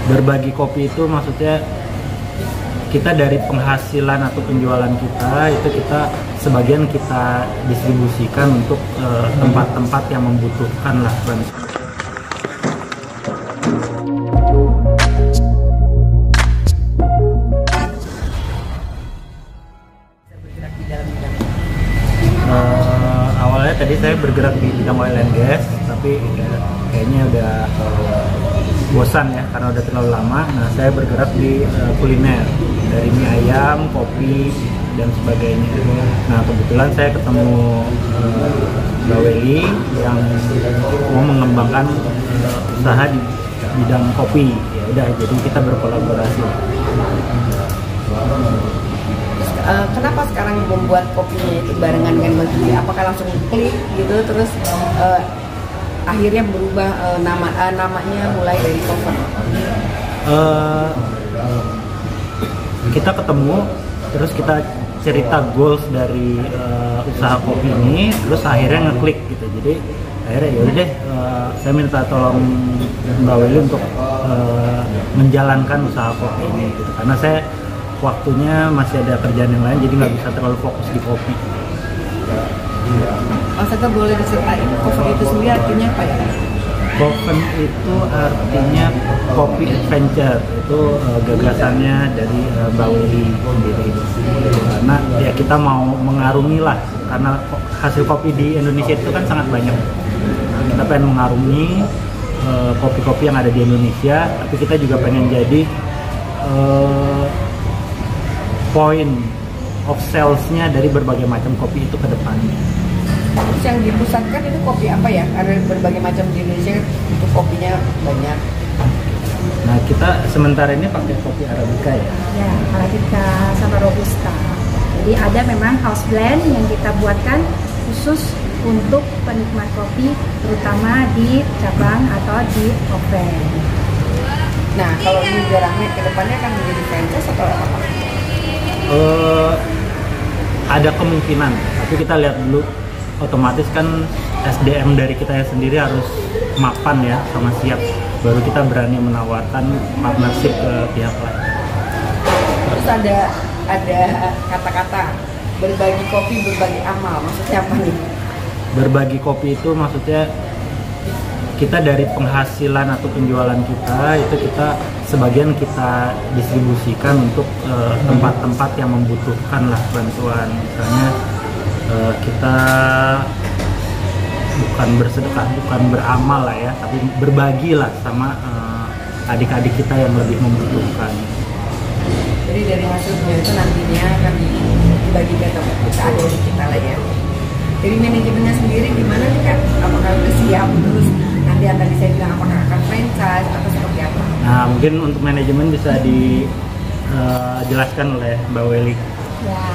Berbagi kopi itu maksudnya kita dari penghasilan atau penjualan kita itu sebagian kita distribusikan untuk tempat-tempat yang membutuhkan lah. Awalnya tadi saya bergerak di bidang oil and gas, tapi kayaknya udah bosan ya karena udah terlalu lama. Nah, saya bergerak di kuliner, dari mie ayam, kopi, dan sebagainya. Nah, kebetulan saya ketemu Mbak Welly yang mau mengembangkan usaha di bidang kopi. Ya udah, jadi kita berkolaborasi. Kenapa sekarang membuat kopinya itu barengan dengan Mbak Julie? Apakah langsung klik gitu terus akhirnya berubah namanya mulai dari Coven? Kita ketemu, terus kita cerita goals dari usaha kopi ini, terus akhirnya ngeklik gitu. Jadi akhirnya yaudah deh, saya minta tolong Mbak Welly untuk menjalankan usaha kopi ini gitu. Karena saya waktunya masih ada kerjaan yang lain, jadi nggak bisa terlalu fokus di kopi. Mas Aga boleh diceritain Coven itu sendiri artinya apa ya? Coven itu artinya Kopi Adventure, itu gagasannya dari Mbak Welly sendiri. Karena ya kita mau mengarungi lah, karena hasil kopi di Indonesia itu kan sangat banyak. Kita pengen mengarungi kopi-kopi yang ada di Indonesia, tapi kita juga pengen jadi point of sales-nya dari berbagai macam kopi itu ke depannya. Terus yang dipusatkan itu kopi apa ya? Karena berbagai macam di Indonesia itu kopinya banyak. Nah, kita sementara ini pakai kopi Arabica ya? Ya, Arabica sama Robusta. Jadi ada memang house blend yang kita buatkan khusus untuk penikmat kopi, terutama di cabang atau di Coven. Nah, kalau ini udah rame, ke depannya akan menjadi franchise atau apa? Ada kemungkinan, tapi kita lihat dulu. Otomatis kan SDM dari kita sendiri harus mapan ya, sama siap, baru kita berani menawarkan partnership ke pihak lain. Terus ada kata-kata berbagi kopi, berbagi amal, maksudnya apa nih? Berbagi kopi itu maksudnya kita dari penghasilan atau penjualan kita itu sebagian kita distribusikan untuk tempat-tempat yang membutuhkan lah bantuan. Misalnya kita bukan bersedekah, bukan beramal lah ya, tapi berbagi lah sama adik-adik kita yang lebih membutuhkan. Jadi dari hasilnya itu nantinya akan dibagikan ke adik kita lah ya. Dari manajemennya sendiri gimana nih Kak? Apakah udah siap terus nanti akan bisa bilang apakah akan franchise atau seperti apa? Nah, mungkin untuk manajemen bisa dijelaskan oleh Mbak Welly. Ya,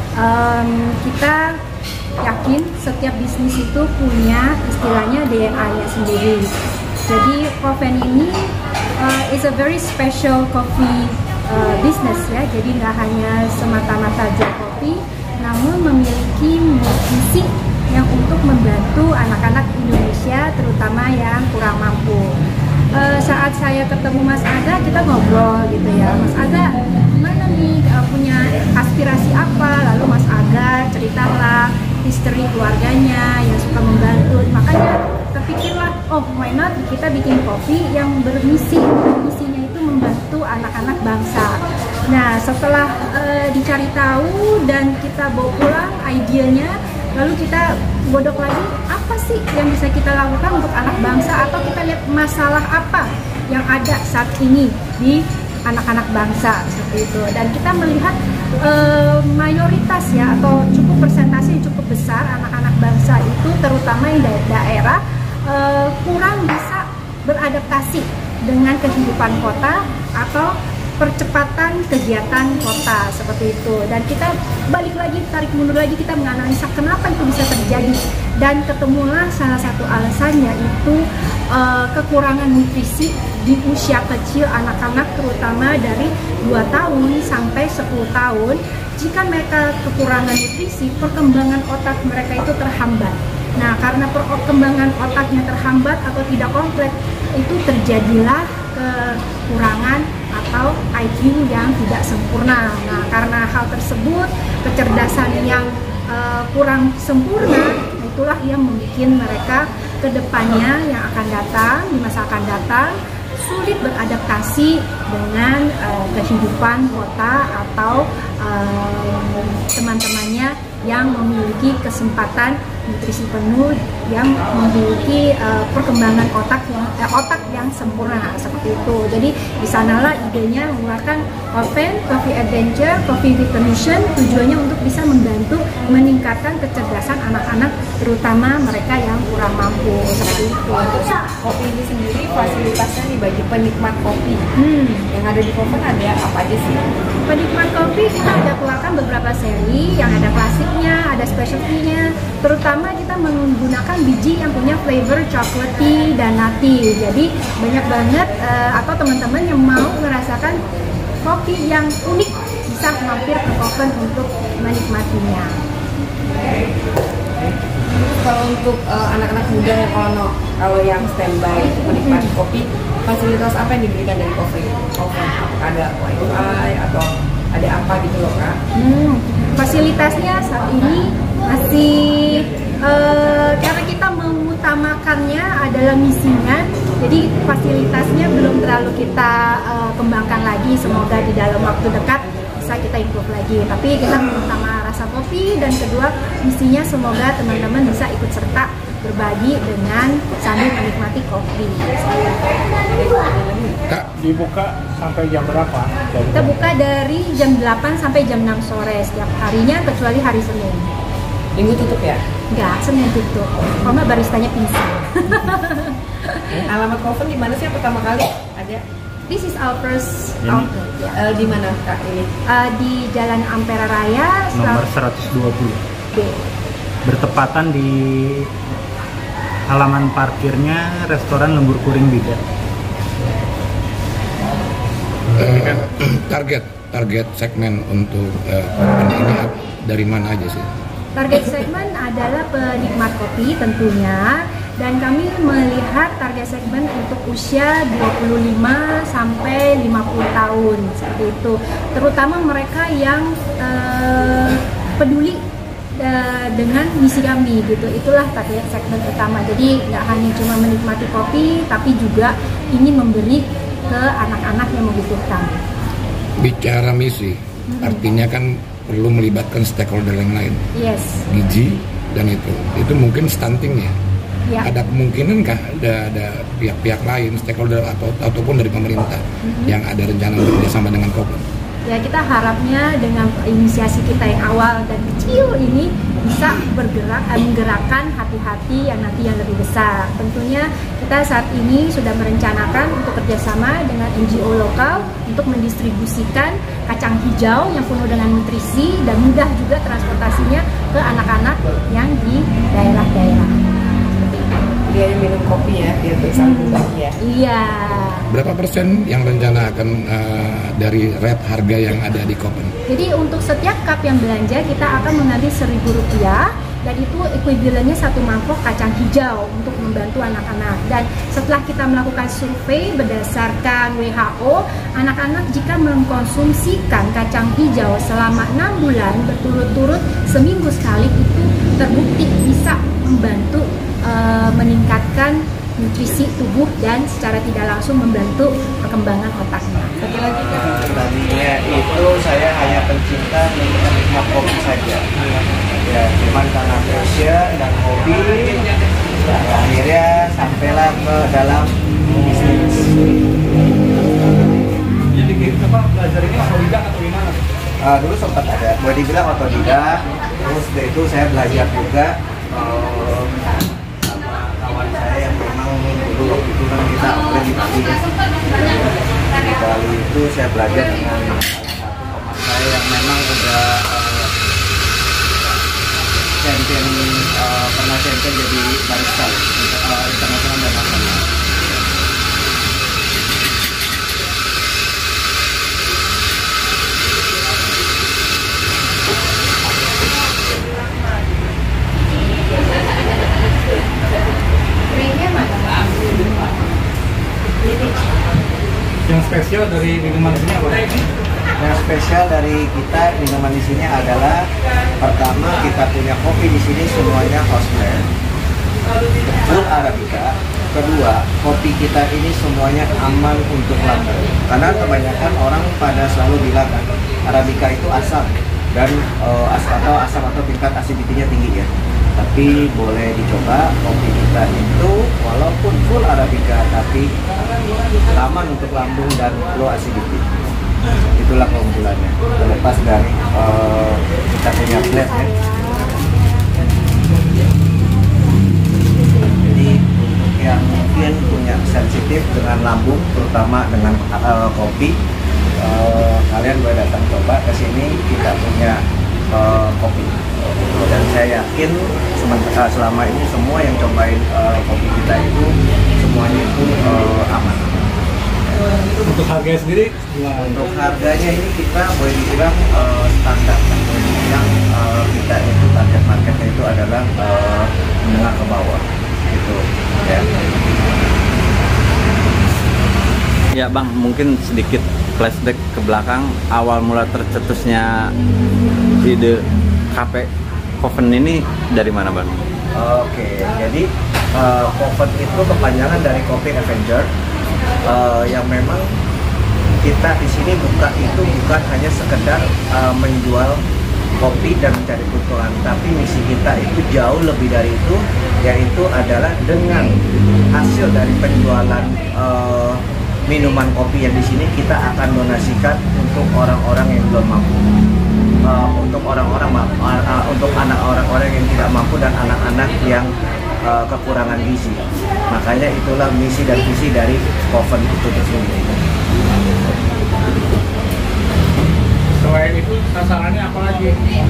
kita yakin setiap bisnis itu punya istilahnya DNA-nya sendiri. Jadi Coven ini is a very special coffee business ya. Jadi nggak hanya semata-mata jual kopi, namun memiliki misi yang untuk membantu anak-anak Indonesia, terutama yang kurang mampu. Saat saya ketemu Mas Aga, kita ngobrol gitu ya, Mas Aga gimana nih, punya aspirasi apa? Lalu Mas Aga ceritalah history keluarganya yang suka membantu. Makanya terpikirlah, oh why not kita bikin kopi yang bermisi. Misinya itu membantu anak-anak bangsa. Nah, setelah dicari tahu dan kita bawa pulang idenya, lalu kita godok lagi apa sih yang bisa kita lakukan untuk anak bangsa, atau kita lihat masalah apa yang ada saat ini di anak-anak bangsa seperti itu. Dan kita melihat mayoritas ya, atau cukup persentase yang cukup besar anak-anak bangsa itu, terutama yang dari daerah, kurang bisa beradaptasi dengan kehidupan kota atau percepatan kegiatan kota seperti itu. Dan kita balik lagi, tarik mundur lagi, kita menganalisa kenapa itu bisa terjadi, dan ketemulah salah satu alasannya itu kekurangan nutrisi di usia kecil anak-anak, terutama dari 2 tahun sampai 10 tahun. Jika mereka kekurangan nutrisi, perkembangan otak mereka itu terhambat. Nah, karena perkembangan otaknya terhambat atau tidak kompleks, itu terjadilah kekurangan IQ yang tidak sempurna. Nah, karena hal tersebut, kecerdasan yang kurang sempurna, itulah yang membuat mereka ke depannya yang akan datang, di masa akan datang, sulit beradaptasi dengan kehidupan kota atau teman-temannya yang memiliki kesempatan nutrisi penuh, yang memiliki perkembangan otak yang sempurna seperti itu. Jadi di sanalah idenya mengeluarkan Coffee Adventure, Coffee with a Mission, tujuannya untuk bisa membantu meningkatkan kecerdasan anak-anak, terutama mereka yang kurang mampu seperti itu. Kopi ini sendiri fasilitasnya nih bagi penikmat kopi yang ada di Coven ada apa aja sih? Penikmat kopi kita ada keluarkan beberapa seri yang ada klasiknya, ada specialty-nya. Terutama kita menggunakan biji yang punya flavor chocolatey dan nutty. Jadi banyak banget atau teman-teman yang mau merasakan kopi yang unik bisa mampir ke Coven untuk menikmatinya. Kalau untuk anak-anak muda yang kalau yang standby untuk menikmati kopi, fasilitas apa yang diberikan dari Coven? Ada Wi-Fi atau ada apa gitu loh Kak? Fasilitasnya saat ini masih karena kita mengutamakannya adalah misinya, jadi fasilitasnya belum terlalu kita kembangkan lagi. Semoga di dalam waktu dekat bisa kita improve lagi. Tapi kita mengutamakan rasa kopi, dan kedua misinya semoga teman-teman bisa ikut serta berbagi dengan sambil menikmati kopi. Kak, dibuka sampai jam berapa? Kita buka dari jam 8 sampai jam 6 sore setiap harinya kecuali hari Senin. Minggu tutup ya? Enggak, Senin tutup. Karena baristanya pingsan. Alamat Coven di mana sih yang pertama kali ada? This is our first outlet. Ya. Di mana Kak ini? Di Jalan Ampera Raya Nomor 120. B. Bertepatan di halaman parkirnya restoran Lembur Kuring Bida. Target segmen untuk ini dari mana aja sih? Target segmen adalah penikmat kopi tentunya, dan kami melihat target segmen untuk usia 25 sampai 50 tahun seperti itu. Terutama mereka yang peduli dengan misi kami gitu. Itulah target segmen utama. Jadi nggak hanya cuma menikmati kopi, tapi juga ingin memberi ke anak-anak yang membutuhkan. Bicara misi, artinya kan perlu melibatkan stakeholder yang lain. Yes. Gizi dan itu mungkin stunting ya. Ya. Ada kemungkinan kah ada pihak-pihak lain, stakeholder ataupun dari pemerintah yang ada rencana bekerjasama dengan Coven? Ya, kita harapnya dengan inisiasi kita yang awal dan kecil ini bisa menggerakkan hati-hati yang nanti yang lebih besar. Tentunya kita saat ini sudah merencanakan untuk kerjasama dengan NGO lokal untuk mendistribusikan kacang hijau yang penuh dengan nutrisi dan mudah juga transportasinya ke anak-anak yang di daerah-daerah. Dia minum kopi ya, biar bisa berbagi ya. Iya. Berapa persen yang rencana akan dari rate harga yang ada di Coven? Jadi untuk setiap cup yang belanja kita akan mengambil Rp1.000, dan itu ekuivalennya 1 mangkok kacang hijau untuk membantu anak-anak. Dan setelah kita melakukan survei berdasarkan WHO, anak-anak jika mengkonsumsikan kacang hijau selama 6 bulan berturut-turut seminggu sekali, itu terbukti bisa membantu meningkatkan nutrisi tubuh dan secara tidak langsung membantu perkembangan otaknya. Satu lagi Kak. Tadinya itu saya hanya pencinta menikmat kopi saja. Ya, cuman karena passion dan hobi, akhirnya sampailah ke dalam bisnis. Jadi apa belajar ini otodidak atau gimana? Dulu sempat ada, boleh dibilang otodidak. Terus dari itu saya belajar juga sama kawan saya yang memang dulu waktu itu kan kita apply di Bali. Di Bali itu saya belajar dengan salah satu teman saya yang memang udah champion, pernah champion jadi barista internasional dan nasional. Yang spesial dari minuman ini apa? Yang spesial dari kita minuman di sini adalah pertama kita punya kopi di sini semuanya house blend, full arabica. Kedua, kopi kita ini semuanya aman untuk lambung. Karena kebanyakan orang pada selalu bilang kan, arabica itu asam dan asam atau tingkat acidity-nya tinggi ya. Tapi boleh dicoba kopi kita itu walaupun full arabica tapi aman untuk lambung dan low acidity. Itulah keunggulannya terlepas dari kita punya blend ya. Jadi untuk yang mungkin punya sensitif dengan lambung terutama dengan kopi, kalian boleh datang coba ke sini, kita punya kopi. Dan saya yakin selama ini semua yang cobain kopi kita itu semuanya itu aman. Untuk harganya sendiri gimana? Untuk harganya ini kita boleh dibilang standar, boleh dibilang kita itu target marketnya itu adalah menengah ke bawah gitu ya. Ya Bang, mungkin sedikit flashback ke belakang awal mula tercetusnya ide Cafe Coven ini dari mana Bang? Oke, jadi Coven itu kepanjangan dari Coffee Avenger. Yang memang kita di sini buka itu bukan hanya sekedar menjual kopi dan mencari keuntungan, tapi misi kita itu jauh lebih dari itu, yaitu adalah dengan hasil dari penjualan minuman kopi yang di sini kita akan donasikan untuk orang-orang yang belum mampu, untuk untuk orang-orang yang tidak mampu dan anak-anak yang kekurangan gizi. Makanya itulah misi dan visi dari Coven itu tersendiri. Selain itu sasarannya apa lagi?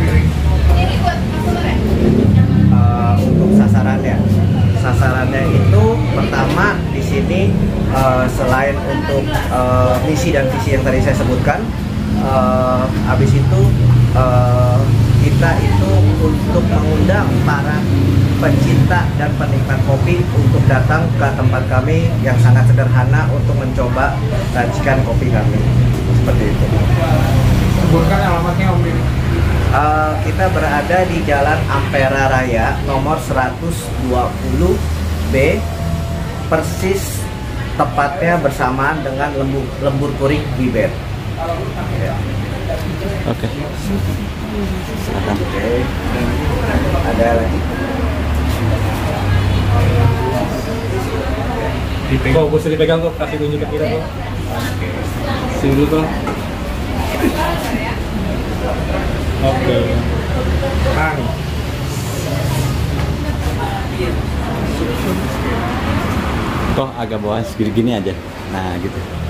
Untuk sasarannya itu pertama di sini selain untuk misi dan visi yang tadi saya sebutkan, habis itu kita itu untuk mengundang para pencinta dan penikmat kopi untuk datang ke tempat kami yang sangat sederhana untuk mencoba racikan kopi kami. Seperti itu. Sebutkan alamatnya Om Diri. Kita berada di Jalan Ampera Raya nomor 120B, persis tepatnya bersamaan dengan Lembur Kuring Biber. Oke. Silakan. Oke. Ada lagi. Dipegang, bisa dipegang tuh, kasih tunjuk ke kita tuh. Sini dulu tuh. Oke. Kang. Toh agak bawah segini aja. Nah gitu.